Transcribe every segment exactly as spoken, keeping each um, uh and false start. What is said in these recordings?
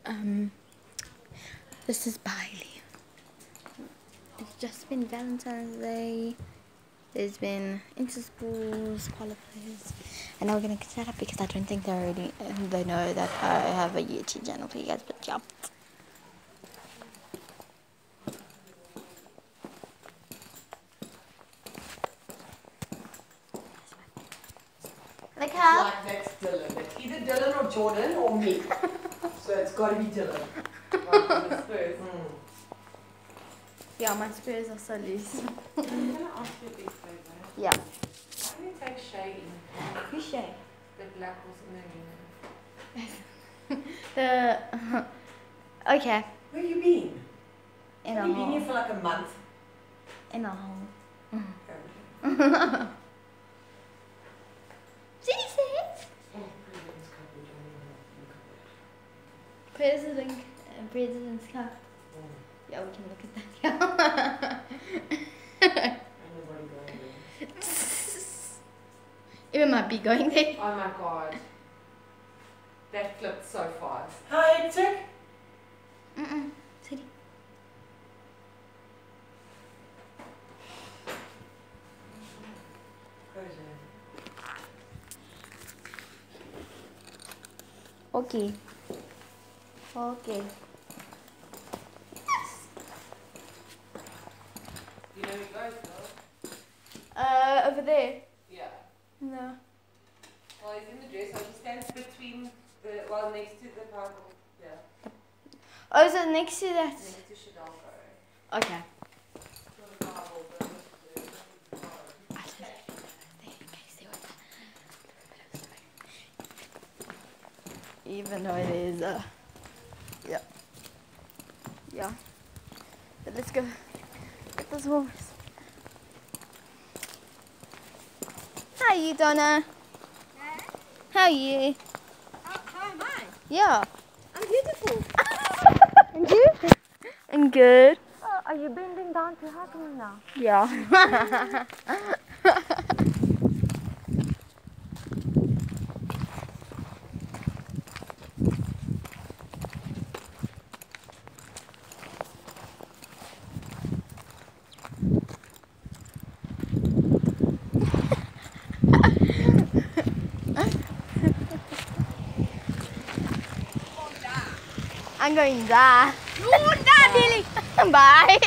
Um, this is byerly. It's just been Valentine's Day. There's been inter-schools, qualifiers, and now we're gonna get that up because I don't think they already they know that I have a YouTube channel for you guys. But yeah. Like how? Like that's Dylan. It's either Dylan or Jordan or me. So it's got to be Dylan. Right, on the Spurs. Mm. Yeah, my Spurs are so loose. I'm going to ask you a big favour. Yeah. Why do you take Shay in? Who's Shay? The black horse in the arena. the... Uh, okay. Where have you been? In have a you hole. been here for like a month? In a hole. Okay. Jesus! Oh, President's Cup. We don't even look at President, uh, President's Cup. that. Oh. Yeah, we can look at that. Yeah. Anybody going there? Even might be going there. Oh my god. That flipped so fast. Hi, Tick. Mm-mm. City. Okay. Okay. You know who goes though? Uh, over there. Yeah. No. Well, he's in the dress, so he stands between the, well, next to the Bible. Yeah. Oh, is it next to that? Next to Shadalko. Okay. Not a Bible, but it's the Bible. I don't know. In case there was a even though it is uh yeah. Yeah. But let's go get this horse. How are you, Donna? Yeah? How are you? How, how am I? Yeah. I'm beautiful. And you? I'm good. Oh, are you bending down to hug me now? Yeah. I'm going to die. You won't die, Billy. Bye.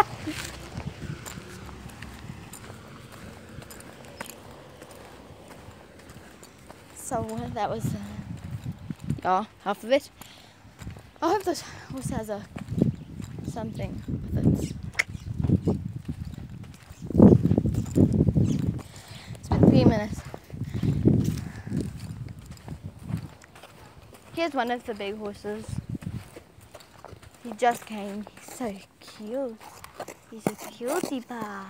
So what, that was, uh, yeah, half of it. I hope this horse has a something with it. It's been three minutes. Here's one of the big horses. He just came. He's so cute. He's a cutie pie.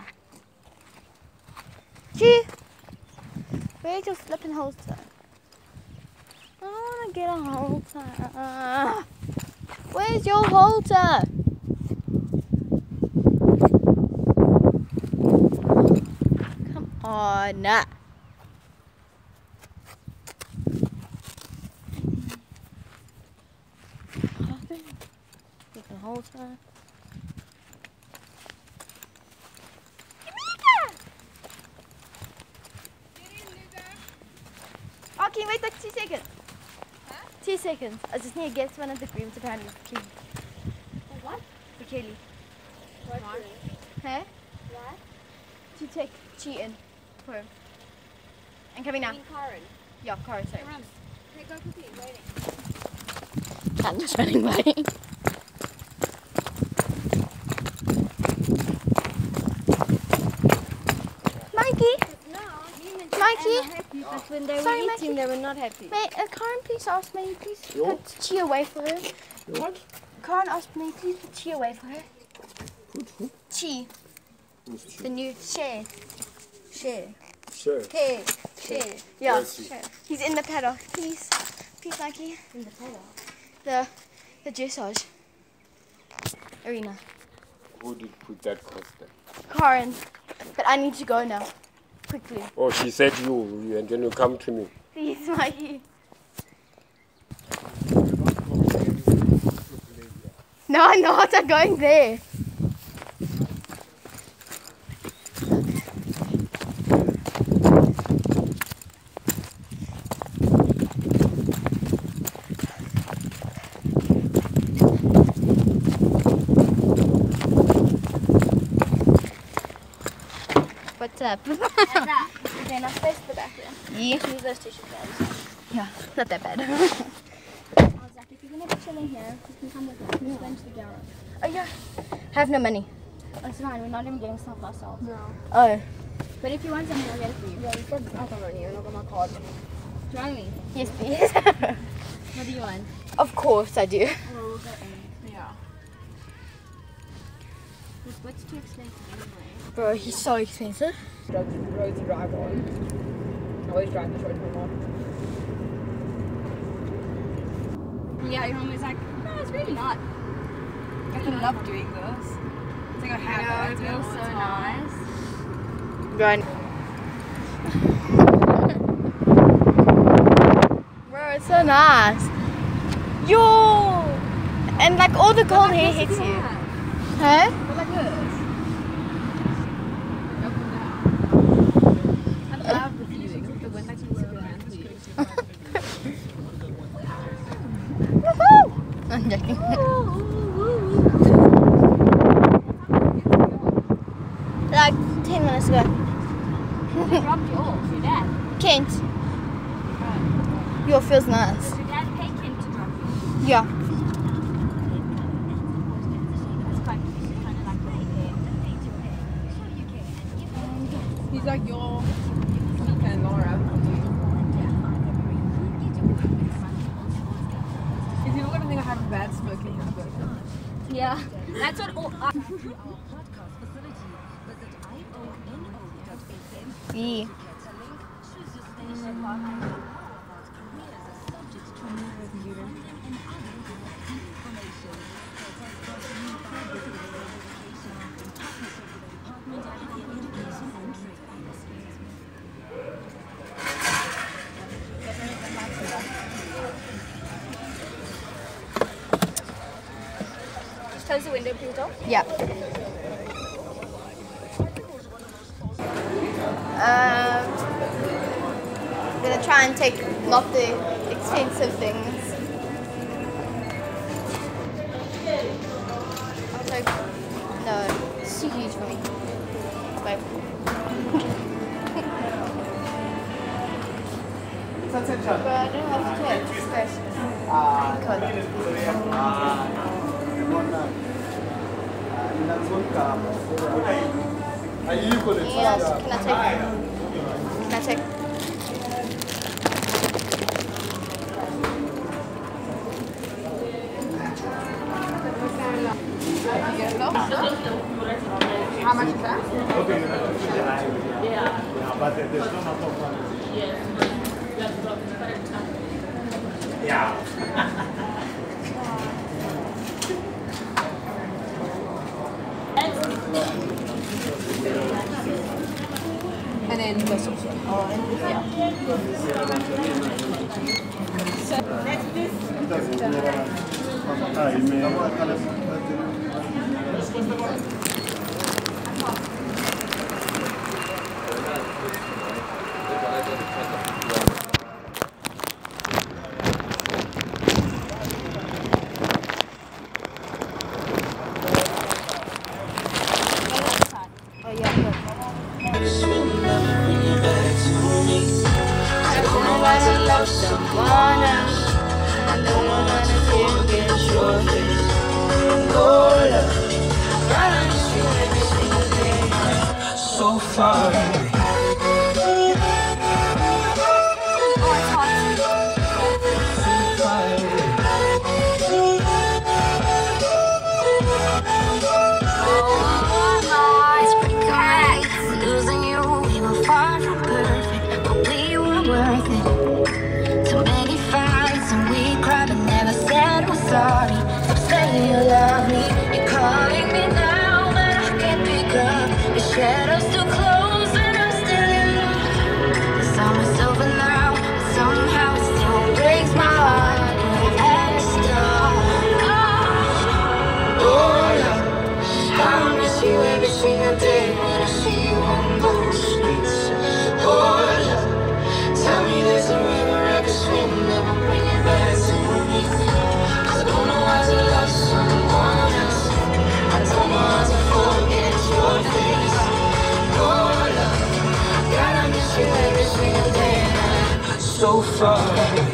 Gee, where's your flipping halter? I want to get a halter. Where's your halter? Come on. Flipping halter. Oh, can you wait like two seconds? Huh? Two seconds. I just need to get one of the grooms apparently for Kelly. For what? For Kelly. What? Huh? What? To take Chi in for him. I'm coming now. You mean Karen? Yeah, car, sorry. Run. Okay, go quickly. Waiting. I'm just running by. Mikey? No, you meant Mikey? happy, but when they Sorry, were eating, Mikey. they were not happy. May, uh, Karen, please ask me, please Yo. put Chi away for her. What? Karen asked me, please put Chi away for her. Chi, Who's she? the new share. Share. Sure. Hey, share. Yeah, Where's he? share. He's in the paddock. Please, please, Mikey. In the paddock. The, the dressage arena. Who did put that cost there? Karen, but I need to go now. Quickly. Oh, she said you, you and then you come to me. Please, Mikey. No, I'm not. I'm going there. What's up? Is there enough space for the back there? Yeah. Use those tissue papers. Yeah, not that bad. I was like, if you're going to be chilling here, you can come with me. Just go into the garage. Oh yeah. I have no money. It's fine, we're not even getting stuff ourselves. No. Oh. But if you want something, I'll get it for you. Yeah, we said I don't money, and I've got my card. Do you want me? Yes, please. What do you want? Of course I do. Well, we'll go in. Yeah. This what's too expensive anyway. Bro, he's so expensive. Roads to drive on. I always drive this road with my mom. Yeah, your mom was like, no, it's really not. I love doing this. It's like I have It feels so nice. Run. Bro, it's so nice. Yo! And like all the cold hair hits you. Huh? But like this. Up and down. I love the feeling. The wind makes me super fancy. I'm joking. Like ten minutes ago. Who dropped you off? Your dad? Kent. Your feels nice. Your dad paid Kent to drop you. Yeah. That's quite kind of like right there. He's like your Mika and Laura. If you're going to think I have a bad smoking habit. Yeah. That's what all. Uh, Yeah. just close the window, please, Dom. Yeah. Um, I'm gonna try and take not the expensive things. I'll take, no, it's too huge for me. Like, but I don't have to take this. Yes, can I take? Can I take? How much is that? Yeah, but there's no more. Yeah. And then this also. Oh, and yeah. Oh yeah, good. Someone else, I don't wanna feel control. So far away. So far away. Losing you, we were far from perfect, but we were worth it. Too many fights and we cried but never said we're sorry. Stop saying you love me, you're calling me now, but I can't pick up. The shadows too close and I'm far away.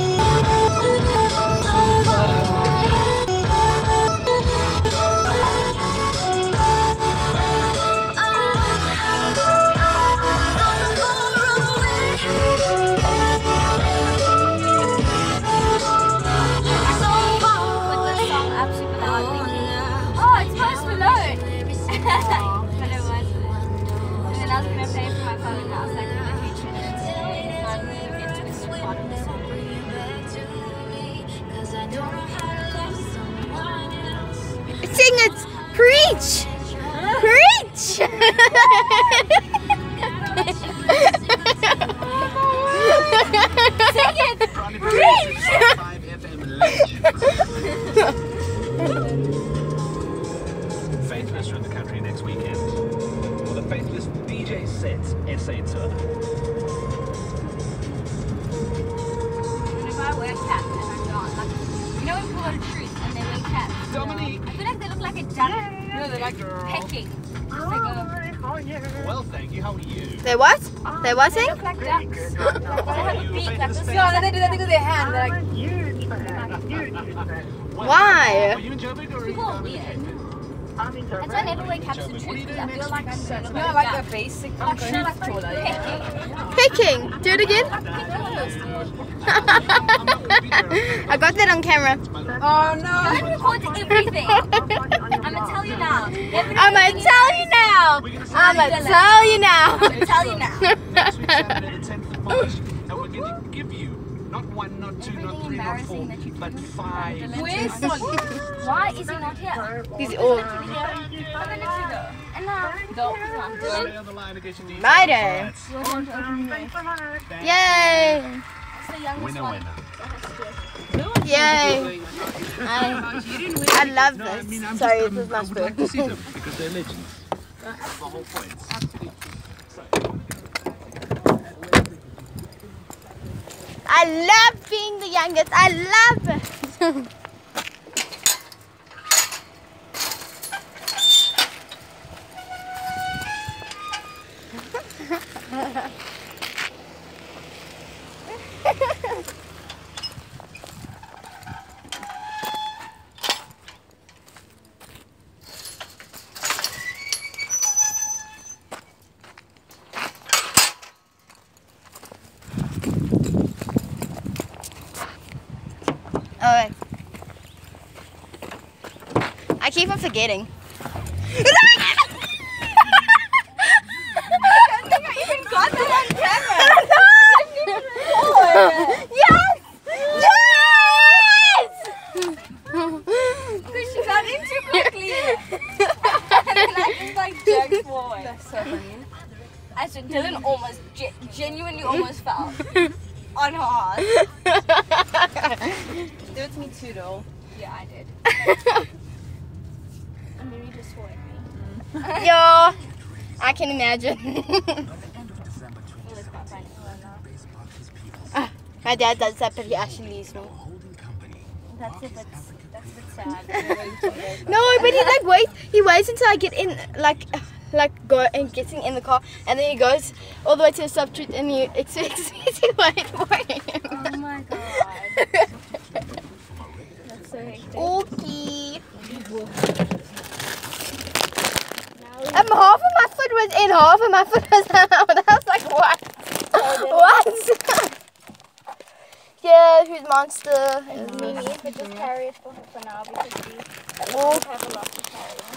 Sing it! Preach! Preach! Sing it! Preach! Faithless from the country next weekend. For the Faithless D J sets S A tour. If I wear caps and I'm not, like, you know when people go to cruise and they wear caps? Dominique! I feel like they look like a duck. No, they're like pecking. It's like a, Well, thank you. How are you? They what? They what they sing? look like ducks. Like, they have a beak like this. Yeah, and then they do that thing with their hand. They're like, Why? Are you in Joburg or are you People are down in weird. Cape? That's why I never wear caps to cruise because I feel like I'm going to no, like a basic like, cruise like trawler. pecking. Picking. Do it again. I got that on camera. Oh no! I'm recording everything. I'm gonna tell you now. Everything I'm gonna tell you now. I'm gonna tell you now. I'm gonna tell you now. Next week, Saturday the tenth of March, and we're going to give you not one, not two, not three, not four, but five. Where's Solly? Why is he not here? He's all I'm gonna go. And now, go. Stay on the line against your D J. righto. Yay! It's the youngest Winner, one. winner. Yay! I, I love No, I this. mean, I'm Sorry, just, this um, is my I would like spoon. to see them because they're legends. That's the whole point. I love being the youngest. I love it. Alright. I keep on forgetting. I don't think I even got that on camera. Yes! Yes! Because she got in too quickly. And then I just like jerked forward. That's so funny. I said, Dylan almost, ge genuinely almost fell. On her ass. Do it to me too, though. Yeah, I did. And then you just swore at me. Yo, I can imagine. Ah, my dad does that, but he actually leaves me. That's a bit, that's a bit sad. No, but he like waits. He waits until I get in, like, like go and getting in the car, and then he goes all the way to the sub street, and he expects me to wait for him. Oh my god. That's so hectic. Okay. Um, half of my foot was in, half of my foot was out. I was like, what? What? Yeah, who's monster is me. But just carry it for her for now because we Well, have a lot to carry.